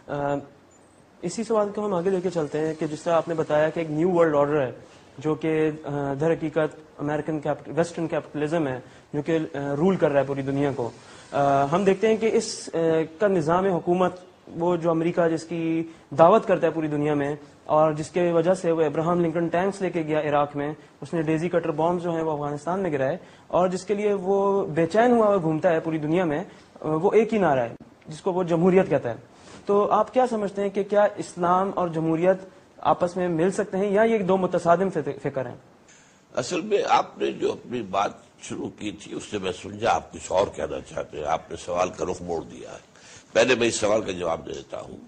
اسی سوال کو ہم آگے لے کے چلتے ہیں کہ جس طرح آپ نے بتایا کہ ایک نیو ورلڈ آرڈر ہے جو کہ در حقیقت امریکن ویسٹرن کیپٹلزم ہے جو کہ رول کر رہا ہے پوری دنیا کو. ہم دیکھتے ہیں کہ اس کا نظام حکومت وہ جو امریکہ جس کی دعوت کرتا ہے پوری دنیا میں اور جس کے وجہ سے وہ ابراہم لنکن ٹینکس لے کے گیا عراق میں, اس نے ڈیزی کٹر بامز جو ہیں وہ افغانستان میں گرائے, اور جس کے لیے وہ بے چین ہوا اور گھومتا ہے پوری دنیا میں, وہ ایک ہی نعرہ ہے جس کو وہ جمہوریت کہتا ہے. تو آپ کیا سمجھتے ہیں کہ کیا اسلام اور جمہوریت آپس میں مل سکتے ہیں یا یہ دو متصادم فکر ہیں؟ اصل میں آپ نے جو اپنی بات شروع کی تھی اس سے میں سمجھا آپ کچھ اور کہنا چاہتے ہیں. آپ نے سوال کا رخ موڑ دیا ہے. پہلے میں اس سوال کا جواب دیتا ہوں.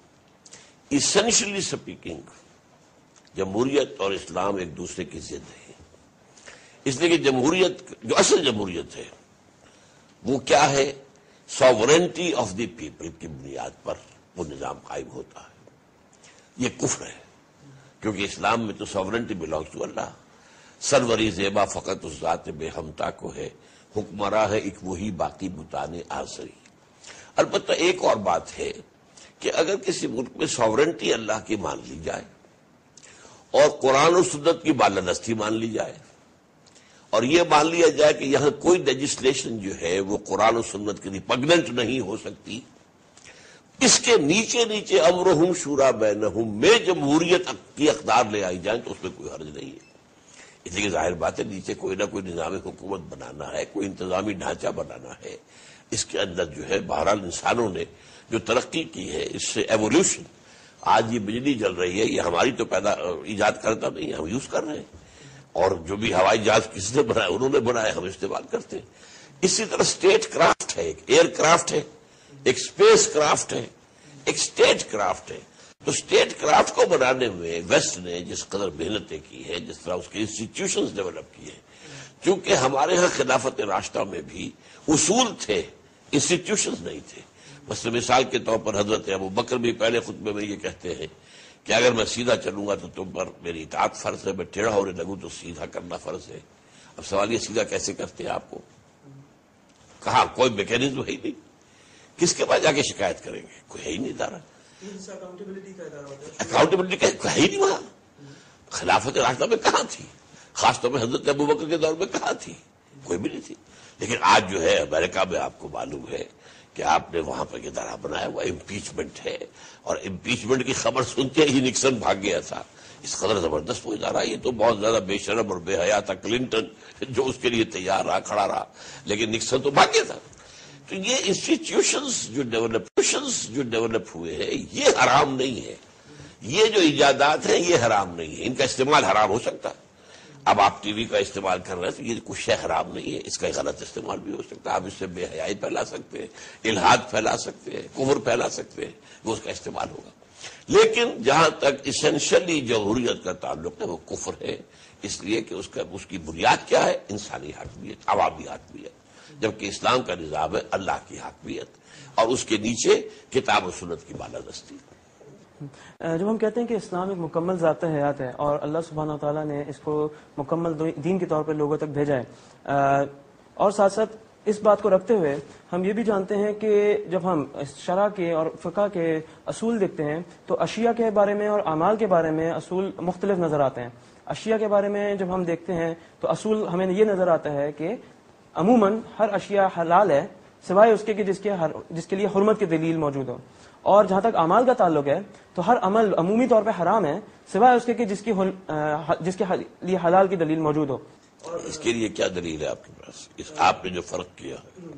ایسنشلی سپیکنگ جمہوریت اور اسلام ایک دوسرے کی ضد ہے, اس لیے کہ جمہوریت جو اصل جمہوریت ہے وہ کیا ہے, ساورنٹی آف دی پیپل کی بنیاد پر وہ نظام قائم ہوتا ہے. یہ کفر ہے کیونکہ اسلام میں تو ساورنٹی بلانگس ٹو اللہ. سروری زیبا فقط اس ذات بے ہمتا کو ہے, حکمراں ہے ایک وہی باقی بتانے آسری. البتہ ایک اور بات ہے کہ اگر کسی ملک میں ساورنٹی اللہ کی مان لی جائے اور قرآن و سنت کی بالادستی مان لی جائے اور یہ مان لیا جائے کہ یہاں کوئی لیجسلیشن جو ہے وہ قرآن و سنت کے ریپگننٹ نہیں ہو سکتی, اس کے نیچے نیچے امرہم شورا بینہم میں جمہوریت کی اقدار لے آئی جائیں تو اس میں کوئی حرج نہیں ہے. اس لیے ظاہر بات ہے نیچے کوئی نہ کوئی نظام حکومت بنانا ہے, کوئی انتظامی ڈھانچہ بنانا ہے. اس کے اندر جو ہے بہرحال انسانوں نے جو ترقی کی ہے اس سے ایولیوشن, آج یہ بجلی جل رہی ہے یہ ہماری تو ایجاد کرتا نہیں, ہم یوز کر رہے ہیں. اور جو بھی ہوائی جہاز کس نے بنایا انہوں نے بنایا, ہم استعمال کرتے ہیں. اسی طرح اسٹیٹ کرافٹ ہے, ایک ایئر کرافٹ ہے, ایک اسپیس کرافٹ ہے, ایک اسٹیٹ کرافٹ ہے. تو اسٹیٹ کرافٹ کو بنانے میں ویسٹ نے جس قدر محنتیں کی ہے, جس طرح اس کے انسٹیٹیوشنز ڈیولپ کیے ہیں, چونکہ ہمارے ہاں خلافت راشدہ میں بھی اصول تھے, انسٹیٹیوشنز نہیں تھے. مثلا مثال کے طور پر حضرت ابو بکر بھی پہلے خطبے میں یہ کہتے ہیں کہ اگر میں سیدھا چلوں گا تو تم پر میری اطاعت فرض ہے, میں ٹیڑھا ہونے لگوں تو سیدھا کرنا فرض ہے. اب سوال یہ سیدھا کیسے کرتے ہیں آپ کو, کہاں کوئی میکینزم ہے ہی نہیں, کس کے پاس جا کے شکایت کریں گے, کوئی ہے ہی نہیں ادارہ. اکاؤنٹیبلٹی کا ہے ہی نہیں وہاں. خلافت راشدہ میں کہاں تھی, خاص طور پہ حضرت ابو بکر کے دور میں کہاں تھی, کوئی بھی نہیں تھی. لیکن آج جو ہے امریکہ میں آپ کو معلوم ہے کہ آپ نے وہاں پر ادارہ بنایا ہوا امپیچمنٹ ہے, اور امپیچمنٹ کی خبر سنتے ہی نکسن بھاگ گیا تھا. اس قدر زبردست وہ ادارہ, یہ تو بہت زیادہ بے شرم اور بے حیا تھا کلنٹن جو اس کے لیے تیار رہا, کھڑا رہا, لیکن نکسن تو بھاگ گیا تھا. تو یہ انسٹیٹیوشنز جو ڈیولپ ہوئے ہیں یہ حرام نہیں ہے, یہ جو ایجادات ہیں یہ حرام نہیں ہے, ان کا استعمال حرام ہو سکتا ہے. اب آپ ٹی وی کا استعمال کر رہے ہیں تو یہ کچھ شے حرام نہیں ہے, اس کا غلط استعمال بھی ہو سکتا ہے. آپ اس سے بے حیائی پھیلا سکتے ہیں, الحاد پھیلا سکتے ہیں, کفر پھیلا سکتے ہیں, وہ اس کا استعمال ہوگا. لیکن جہاں تک ایسنشلی جمہوریت کا تعلق ہے وہ کفر ہے, اس لیے کہ اس کی بنیاد کیا ہے, انسانی حاکمیت, عوامی حاکمیت, جبکہ اسلام کا نظام ہے اللہ کی حاکمیت اور اس کے نیچے کتاب و سنت کی بالادستی. جب ہم کہتے ہیں کہ اسلام ایک مکمل ذات حیات ہے اور اللہ سبحانہ وتعالیٰ نے اس کو مکمل دین کے طور پر لوگوں تک بھیجا ہے, اور ساتھ ساتھ اس بات کو رکھتے ہوئے ہم یہ بھی جانتے ہیں کہ جب ہم شرع کے اور فقہ کے اصول دیکھتے ہیں تو اشیاء کے بارے میں اور اعمال کے بارے میں اصول مختلف نظر آتے ہیں. اشیاء کے بارے میں جب ہم دیکھتے ہیں تو اصول ہمیں یہ نظر آتا ہے کہ عموماً ہر اشیاء حلال ہے سوائے اس کے کہ جس کے لیے حرمت کی دلیل موجود ہو, اور جہاں تک اعمال کا تعلق ہے تو ہر عمل عمومی طور پہ حرام ہے سوائے اس کے کہ جس کے لیے حلال کی دلیل موجود ہو. اس کے لیے کیا دلیل ہے آپ کے پاس, آپ نے جو فرق کیا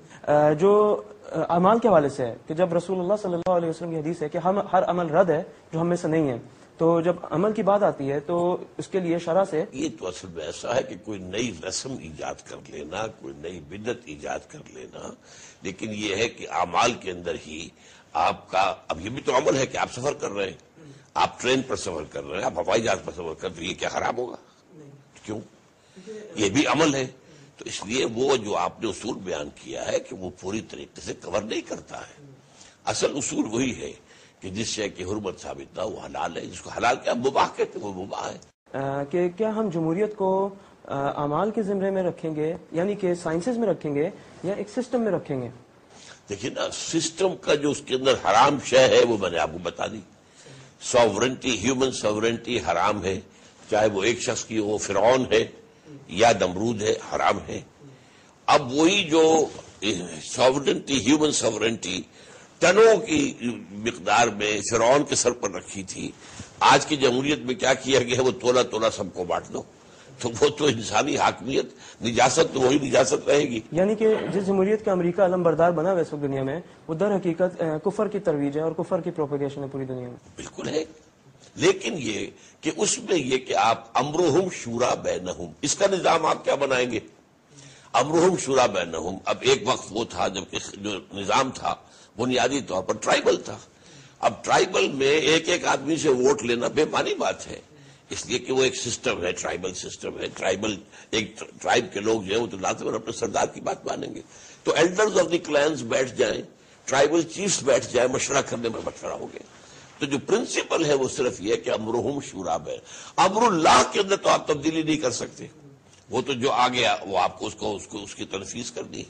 جو اعمال کے حوالے سے ہے کہ جب رسول اللہ صلی اللہ علیہ وسلم کی حدیث ہے کہ ہر عمل رد ہے جو ہم میں سے نہیں ہے, تو جب عمل کی بات آتی ہے تو اس کے لیے شرع سے یہ تو اصل میں ایسا ہے کہ کوئی نئی رسم ایجاد کر لینا, کوئی نئی بدعت ایجاد کر لینا. لیکن یہ ہے کہ اعمال کے اندر ہی آپ کا, اب یہ بھی تو عمل ہے کہ آپ سفر کر رہے ہیں, آپ ٹرین پر سفر کر رہے ہیں, آپ ہوائی جہاز پر سفر کر رہے ہیں, یہ کیا خراب ہوگا, کیوں, یہ بھی عمل ہے. تو اس لیے وہ جو آپ نے اصول بیان کیا ہے کہ وہ پوری طریقے سے کور نہیں کرتا ہے. اصل اصول وہی ہے کہ جس شے کی حرمت ثابت نہ وہ حلال ہے, جس کو حلال کیا مباح کہتے ہیں وہ مباح ہے. کہ کیا ہم جمہوریت کو اعمال کے زمرے میں رکھیں گے, یعنی کہ سائنسز میں رکھیں گے, یا ایک سسٹم میں رکھیں گے؟ دیکھیے نا سسٹم کا جو اس کے اندر حرام شے ہے وہ میں نے آپ کو بتا دی. ساورنٹی، ہیومن ساورنٹی حرام ہے، چاہے وہ ایک شخص کی ہو، فرعون ہے یا نمرود ہے، حرام ہے. اب وہی جو ساورنٹی، ہیومن ساورنٹی ٹنوں کی مقدار میں فرعون کے سر پر رکھی تھی، آج کی جمہوریت میں کیا کیا گیا ہے، وہ تولا تولا سب کو بانٹ دو. تو وہ تو انسانی حاکمیت، نجاست تو وہی نجاست رہے گی. یعنی کہ جس جمہوریت کا امریکہ علم بردار بنا ہوا ہے اس وقت دنیا میں، وہ در حقیقت کفر کی ترویج ہے اور کفر کی پروپیگیشن ہے پوری دنیا میں. بالکل ہے، لیکن یہ کہ اس میں یہ کہ آپ امرہم شورا بینہم، اس کا نظام آپ کیا بنائیں گے؟ امرہم شورا بینہم. اب ایک وقت وہ تھا جب جو نظام تھا بنیادی طور پر ٹرائبل تھا. اب ٹرائبل میں ایک ایک آدمی سے ووٹ لینا بے معنی بات ہے، اس لیے کہ وہ ایک سسٹم ہے، ٹرائبل سسٹم ہے. ٹرائبل ایک ٹرائب کے لوگ جو ہیں وہ تو لازماً اپنے سردار کی بات مانیں گے. تو ایلڈرز آف دی کلینز بیٹھ جائیں، ٹرائبل چیفز بیٹھ جائیں، مشورہ کرنے میں مشورہ ہو گیا. تو جو پرنسپل ہے وہ صرف یہ کہ امرہم شورا بین. امر اللہ کے اندر تو آپ تبدیلی نہیں کر سکتے، وہ تو جو آ گیا وہ آپ کو اس کی تنفیذ کرنی ہے.